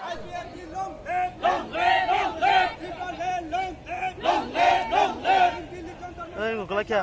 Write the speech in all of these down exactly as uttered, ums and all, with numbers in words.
Gula क्या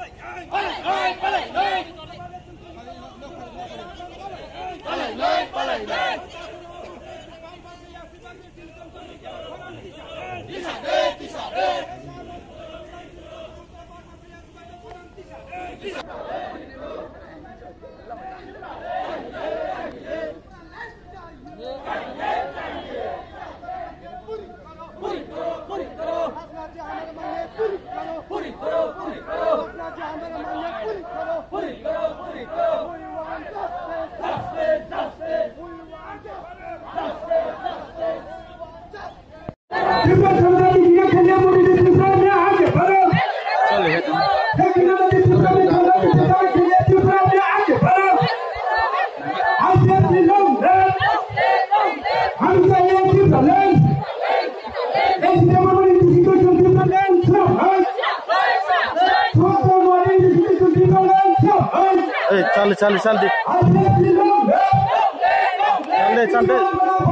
चल चल चल दे चल दे चल दे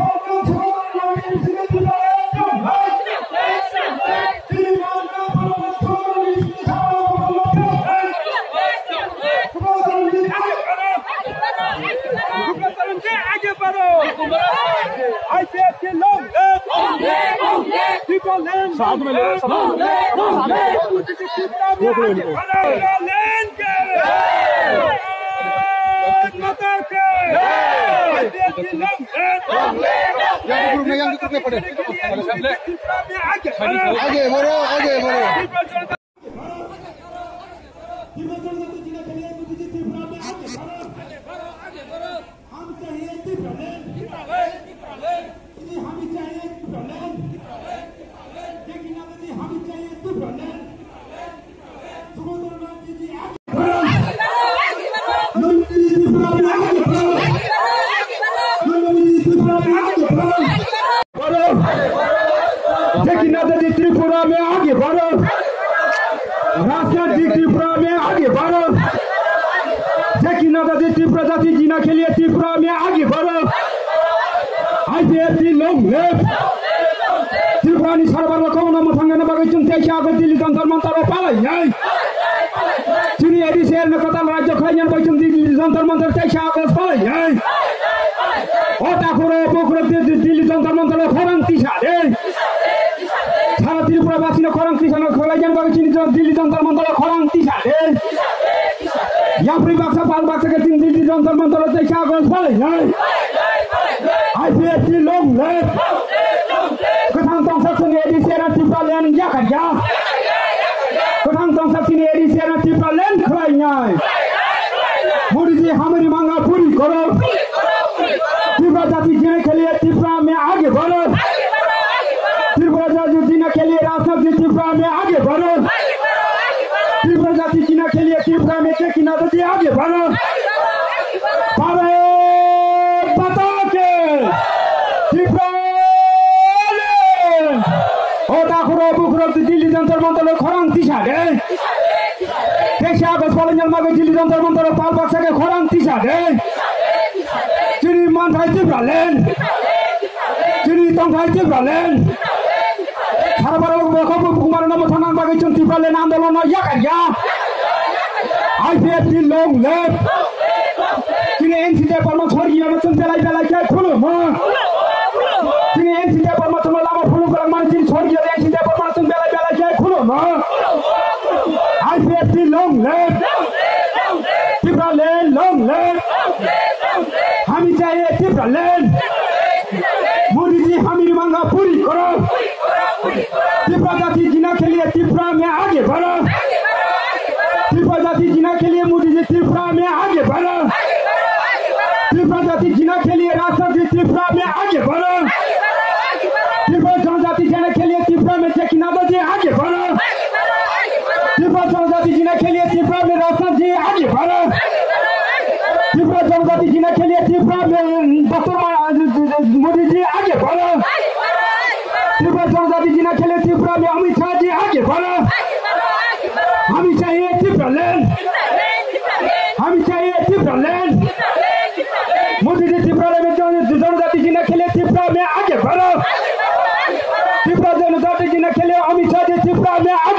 आगे बढ़ो साथ में ले आगे बढ़ो आगे बढ़ो त्रिपुरा में आगे बढ़ो राष्ट्रीय त्रिपुरा में आगे बढ़ो त्रिपुरा जाति जीना के लिए त्रिपुरा में आगे बढ़ो आईपीएफसी लॉन्ग लेफ्ट त्रिपुरा नि सरबार कौन मथांगना बागैचुन तेखा आगो दिल्ली जंतर मंतर पालाई नै चुनी एडिसिएल न कतल राज्य खैयन बागैचुन दिल्ली जंतर मंतर तेखा आगो पालाई नै ओटा खुरो बोखरो दिल्ली जंतर मंतर खरङ तिसाले सारा त्रिपुरावासी खरङ तिसानो खोलाइजान बागैचुन दिल्ली जंतर मंतर खरङ तिसाले याफ्री बाक्सा पाल बाक्सा के तीन दिल्ली जंतर मंतर तेखा आगो पालाई नै आईपीएफसी लॉन्ग लेफ्ट Kutang tong sak sini edisi anak Tripura Land ya kan ya. Kutang tong sak sini edisi anak Tripura Land keranya. Modi ji हमारी मांगा पूरी करो। त्रिपुरा जाति जीने के लिए त्रिपुरा में आगे बढ़ो। त्रिपुरा जाति जीने के लिए राष्ट्रपति त्रिपुरा में आगे बढ़ो। त्रिपुरा जाति जीने के लिए त्रिपुरा में टेकी नदी आगे बढ़ो। भारत बता के त्रिपुरा दिल्ली जंतर मंतर खरङ तिसाले तेखा आगो कलेजल मागे दिल्ली जंतर मंतर पाल बाक्सा के खरङ तिसाले चुनी मानथाइ त्रिपुरा ल्यान्ड चुनी तंथाइ त्रिपुरा ल्यान्ड सारा भारत बखब कुमार नम थानां बागैचुन त्रिपुरा ल्यान्ड आन्दोलन याकाया आईपीएफसी लॉन्ग लेफ्ट चुनी एनसीजे परमा स्वर्गीय मचुन बेलाय बेलाय के खुलुम चुनी एनसीजे परमा चुन लामा फुलु गरङ मान्छे स्वर्गीय एनसीजे परमा चुन बेलाय बेलाय के खुलुम आईपीएफसी long left Tripura land long left हामी चाहिए त्रिपुरा ल्यान्ड मोदी जी हमारी मांगा पूरी करो त्रिपुरा जाति जीना के लिए त्रिपुरा में आगे बढ़ो त्रिपुरा जाति जीना के लिए मोदी जी त्रिपुरा में आगे बढ़ो त्रिपुरा जाति जीना के लिए राष्ट्रपति त्रिपुरा में आगे बढ़ो त्रिपुरा जनजाति जीना के लिए त्रिपुरा में टेकी नदी आगे बढ़ो त्रिपुरा जनजाति जीना के लिए त्रिपुरा में राष्ट्रपति आगे बढ़ो त्रिपुरा जनजाति जीना के लिए त्रिपुरा में मोदी जी आगे बढ़ो त्रिपुरा जनजाति जीना के लिए त्रिपुरा में अमित शाह जी आगे बढ़ो हमें चाहिए त्रिपुरा लैंड हमें चाहिए त्रिपुरा लैंड मोदी जी त्रिपुरा में जनजाति जीना के लिए त्रिपुरा में आगे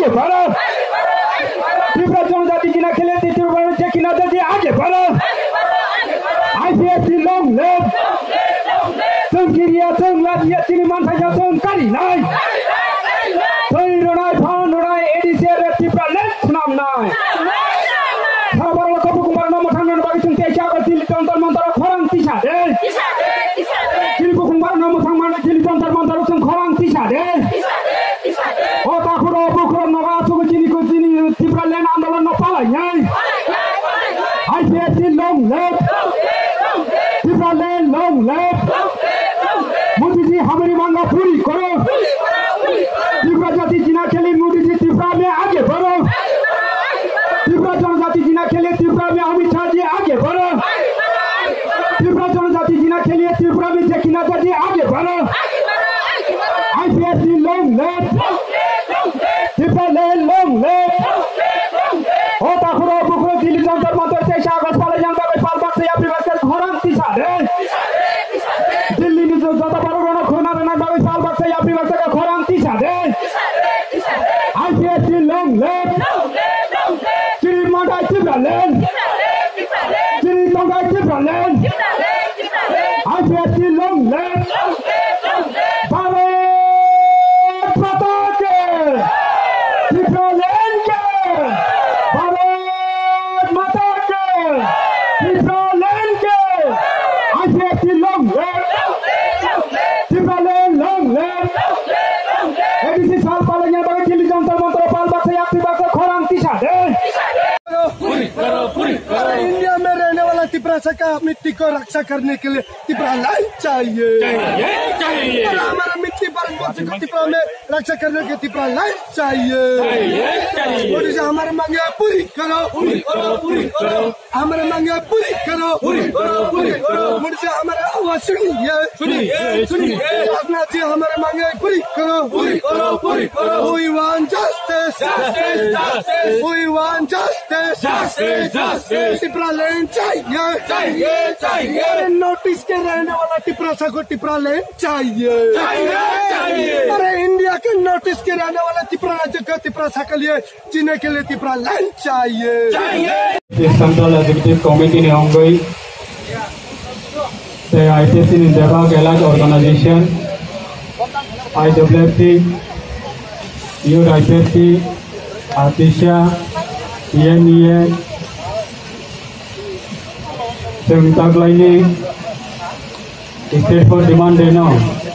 आगे बढ़ो त्रिपुरा जनजाति जिना खेले त्रिपुरा में किना जाति आगे बढ़ो आईपीएससी लॉन्ग लेव संकिरिया संगलादिया चिनी मानसाया संकारी नाय सोइरोनाय फानोनाय एडिसिया त्रिपुरा लेट नाम नाय साबारला कपु कुमार नाम थांगन बागि जों तेजा दिल्ली जंतर मंतर खरां तिसा दे दिल्ली कुमार नाम थांगन दिल्ली जंतर मंतर जों खरां तिसा दे ओ ताखुरो बुखुरो नगा सुगु चिनी को चिनी त्रिपुरा लेन आंदोलन न पालाय नाय IPSC long live Tripura land long लेव मोदी जी हमारी मांगा पूरी करो त्रिपुरा जाति जिना खेले मोदी जी त्रिपुरा में आगे बढ़ो त्रिपुरा जनजाति जिना खेले त्रिपुरा में अमित शाह जी आगे बढ़ो त्रिपुरा जनजाति जिना खेले त्रिपुरा में जकिना जाति आगे बढ़ो IPSC long live Tripura land long लेव ओ ताखुरो बुखुरो दिल्ली जंतर मंतर तेईस अगस्त वाले जनता के पाल बात से या प्रिवास के खरां तिसा दे दिल्ली में जो ज्यादा बड़ा रोना खोना रहना बाबे पाल बात से या प्रिवास के खरां तिसा दे आईपीएससी लॉन्ग लेव चिरी मांगाई त्रिपुरा लेन चिरी मांगाई Tripura land IPSC long live Bharat माता के त्रिपुरा लेन के भारत माता के त्रिपुरा लेन के IPSC long live Tripura land long live ADC साल पालेंगे बाकी दिल्ली जंतर मंतर पाल बात से या त्रिपुरा से खरां तिसा दे पूरी करो पूरी करो इंडिया में रहने वाला त्रिपुरा का मिट्टी को रक्षा करने के लिए त्रिपुरा लाइन चाहिए चाहिए हमारा मिट्टी पर त्रिपुरा में रक्षा करने के त्रिपुरा लाइन चाहिए मोदी जी हमारे मांगे पूरी करो पूरी करो पूरी करो हमारे मांगे पूरी करो पूरी करो पूरी करो मोदी जी हमारे आवाज सुनिए सुनिए सुनिए राजनाथ जी हमारे मांगे पूरी करो पूरी करो पूरी करो We want justice justice justice We want justice justice justice Tripura लेन चाहिए चाहिए चाहिए नोटिस के रहने वाला त्रिपुरा को त्रिपुरा लेन चाहिए चाहिए चाहिए अरे इंडिया के नोटिस के रहने वाला त्रिपुरा राज्य को त्रिपुरा के लिए जीने के लिए त्रिपुरा लेन चाहिए चाहिए सेंट्रल एग्जीक्यूटिव कमिटी ने होंगी से आईपीएससी ने देखा गैलाज ऑर्गेनाइजेशन आईडब्ल्यूएफसी यूथ आईपीएससी आतिशा ईएनईए जों तागलायनि स्टेट फर डिमांड देनो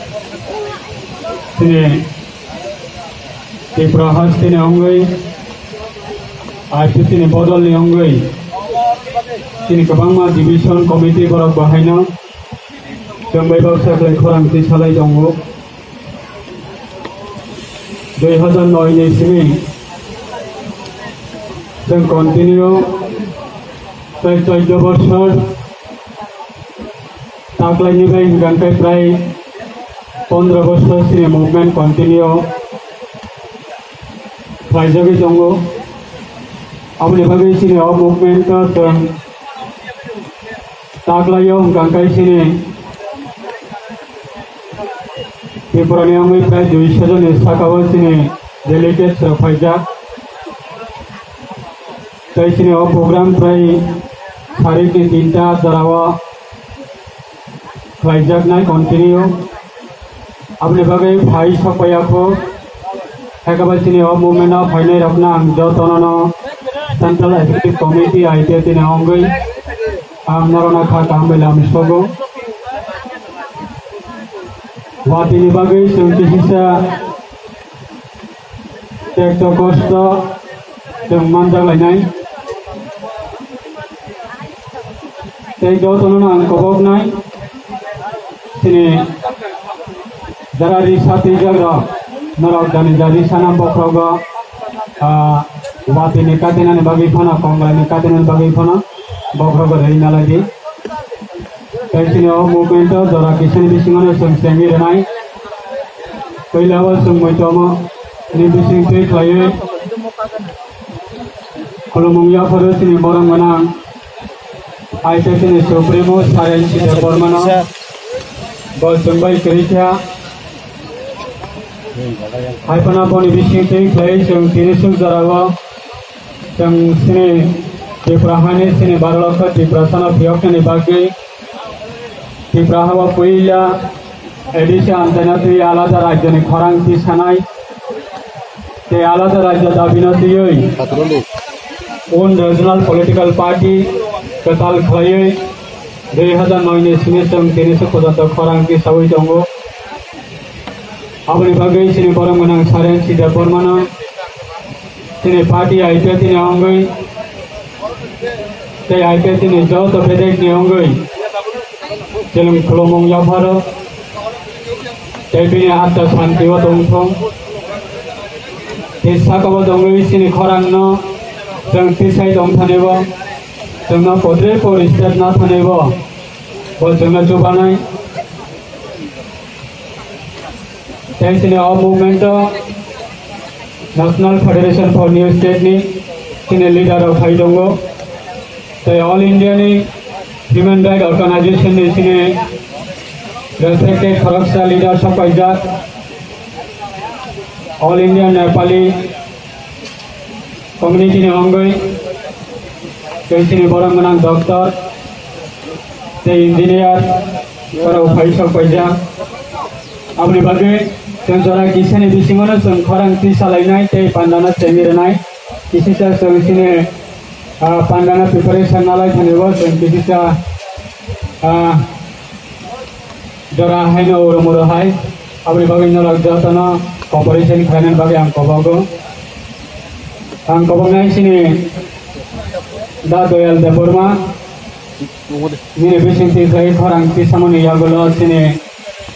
दिनै त्रिपुरा हास्टिनि अनगायै आईपीएससी नि बदलनि अनगायै दिनै गोबां डिभिजन कमिटिफोराव बाहायनो जों बैबाव साख्लाय खरांथि सालाय दङ दुई हजार नय निसिमै जों कन्टिन्यू प्राय चौदह बছর तागलायनिफ्राय हिगांनिफ्राय प्राय पंद्रह बছरसिम मुभमेन्ट कन्टिन्यू खालायजाबाय दङ आंनि बागै सिनि मुभमेन्ट जों तागलायाव हिगांनिफ्राय सिनि त्रिपुरानि आंनि प्राय दुइश जन साखाबो सिनि डेलिगेट्स फायजाक तैसिनि प्रोग्राम प्राय साढ़े तीनटा जरावा खालायजानाय कन्टिन्यू अपने बागै भाई सफायाखौ हेकाबासिनि मुभमेन्ट फाइनाय रखना आं जतननो सेंट्रल एग्जीक्यूटिव कमिटी आईटीएटी ने होंगे आं नरना खा कामबेला मिसोगो वातिनि बागै जों किसिसा टेक्ट कष्ट जों मानजालायनाय ते जतननो आं कबकनाय दिनै जरा रिसाति जाग्रा नरक दानि जारि साना बख्रावगा वातिनि काटेनानि बागै फना कंग्लानि काटेनानि बागै फना बख्रावगा रैनालायदि तैसिनि मुभमेन्ट जरा किसिनि बिसिङावनो जों सेंगि रेनाय पहिलाबो जों मैथोमो नि बिसिं थै खालायो खुलुमंगियाफोर सिनि बरं गोनां आईपीएससी सुप्रीमो सारेन्सि देवबर्मन बलसुंबाई क्रिटिया Haipana poni bisingti clay jeng tinisuk jarawa jeng sini Tiprahani sini barolokha Tiprasana biyokni bagi Tiprahawa puila edisi antanatri alada rajyani khorang tisanai te alada rajya dabinati yoi un regional political party ketal khalayoi dua ribu nine ni sini jeng tinisuk kodata khorang tisawi jongo Abani bagai sini borong menang saren sida pormana sini party I P T ni onggoi te I P T ni jauh to bedek ni onggoi jelum kelomong yaparo te bini atas mantiwa tongtong te sakawa donggoi sini khorang no jeng tisai dong thanebo jeng na podre por state na thanebo bo jeng na jubanai Thanks in our movement, National Federation for New State ni, sini leader of Haidongo. The All India ni Human Rights Organization ni sini respected Kharaksa leader Sapajat. All India Nepali community ni onggoi. Kau sini borang menang doktor, the engineer, para upaya Sapajat. Abni bagai Tentara kisah ni bisingono seng khorang tisalai te pandana cengirnai kisah seng sini pandana preparation nalai thanebo seng kisah jora hai no urumuro hai abri bagai nolak jatana cooperation khainan bagai ang kobago ang kobangai sini da doyal deborma ni bising ti khai khorang tisamoni yagolo sini